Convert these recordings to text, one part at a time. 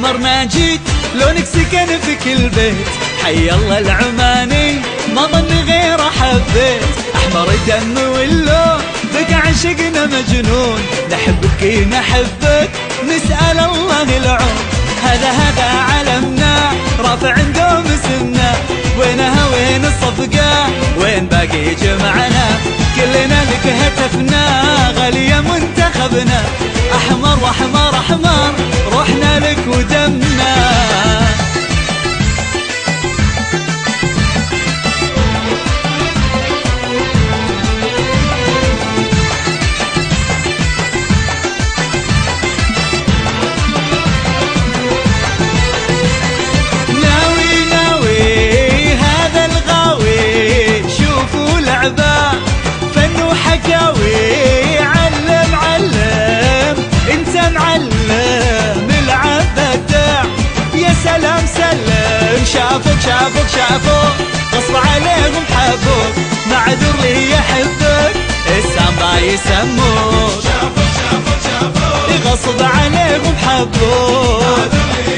عمرنا جيت لونك سكن في كل بيت. حي الله العماني ما ظن غيره حبيت. احمر الدم واللون بك عشقنا مجنون. نحبك نحبك نسأل الله العون. هذا علمنا رافع دوم اسمنا. وينها وين الصفقة وين باقي جمعنا. كلنا لك هتفنا غالية منتخبنا. أحمر وأحمر أحمر روحنا لك ودمنا. فن وحكاوي علم علم انت معلم العبدع. يا سلام سلم شافوك غصب عليهم حبوك. معذور لي يحبك السامبا يسموك. شافوك غصب عليهم حبوك.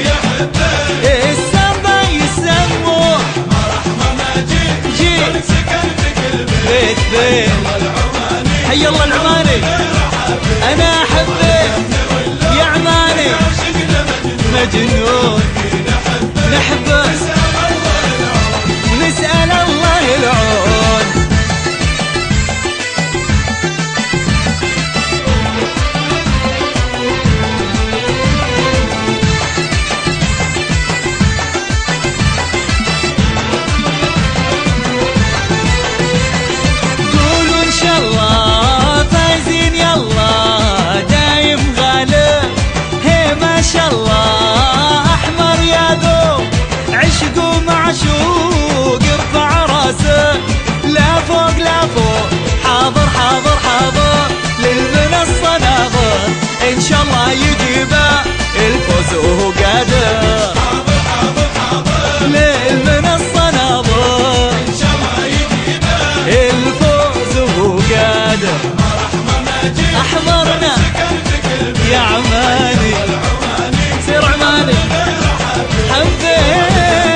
السامبا يسموك. جيت بيت حي الله العماني انا احبك يا عماني مجنون. نحبك ونسأل الله العون. معشوق ارفع راسه لا فوق لا فوق. حاضر للمنصة ناظر ان شاء الله يجيبه الفوز وهو قادر. للمنصة ناظر ان شاء الله يجيبه الفوز وهو قادر. احمرنا يا عماني سير عماني حبيت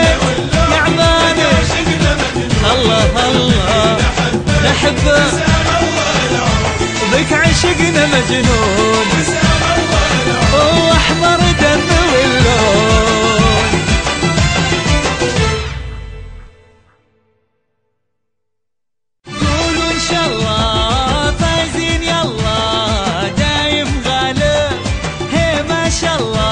الله نحبك بك عشقنا مجنون. واحمر دم واللون. قولوا ان شاء الله فايزين يلا دايم غالب. هي ما شاء الله